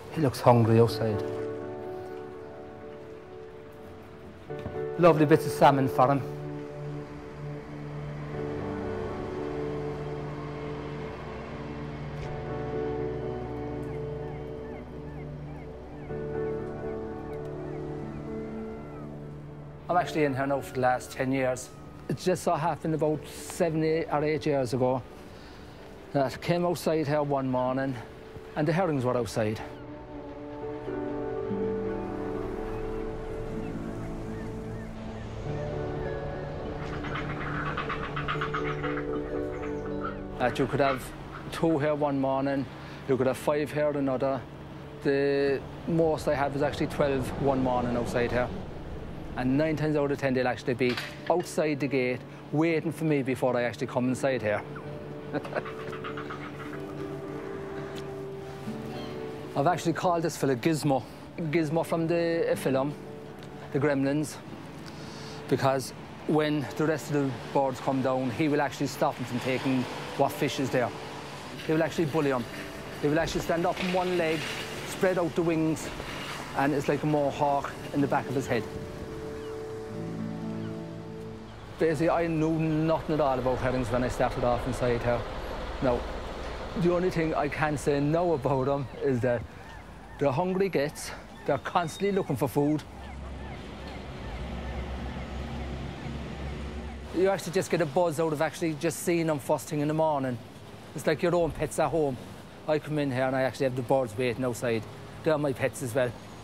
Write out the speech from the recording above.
He looks hungry outside. Lovely bits of salmon for him. I'm actually in here now for the last 10 years. It just so happened about 7 or 8 years ago that I came outside here one morning and the herrings were outside. That you could have 2 here one morning, you could have 5 here another. The most I had was actually 12 one morning outside here. And 9 times out of 10 they'll actually be outside the gate waiting for me before I actually come inside here. I've actually called this fella Gizmo. Gizmo from the film, The Gremlins, because when the rest of the birds come down, he will actually stop them from taking what fish is there. He will actually bully them. He will actually stand up on one leg, spread out the wings, and it's like a mohawk in the back of his head. Basically, I knew nothing at all about herrings when I started off inside here. Now, the only thing I can say now about them is that they're hungry gits, they're constantly looking for food. You actually just get a buzz out of actually just seeing them first thing in the morning. It's like your own pets at home. I come in here and I actually have the birds waiting outside. They're my pets as well.